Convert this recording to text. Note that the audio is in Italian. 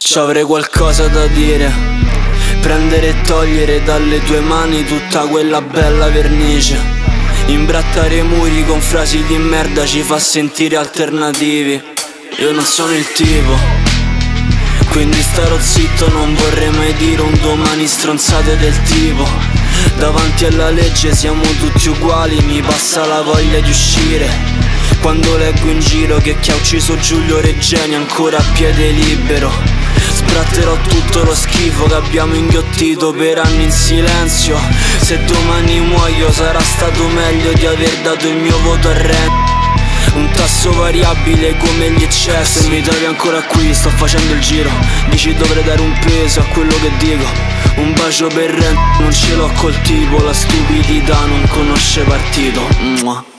Ci avrei qualcosa da dire, prendere e togliere dalle tue mani tutta quella bella vernice. Imbrattare i muri con frasi di merda ci fa sentire alternativi. Io non sono il tipo, quindi starò zitto, non vorrei mai dire un domani stronzate del tipo. Davanti alla legge siamo tutti uguali, mi passa la voglia di uscire quando leggo in giro che chi ha ucciso Giulio Regeni è ancora a piede libero. Sbratterò tutto lo schifo che abbiamo inghiottito per anni in silenzio. Se domani muoio sarà stato meglio di aver dato il mio voto a Renzi. Un tasso variabile come gli eccessi. Se mi trovi ancora qui sto facendo il giro, dici dovrei dare un peso a quello che dico. Un bacio per Renzi, non ce l'ho col tipo, la stupidità non conosce partito.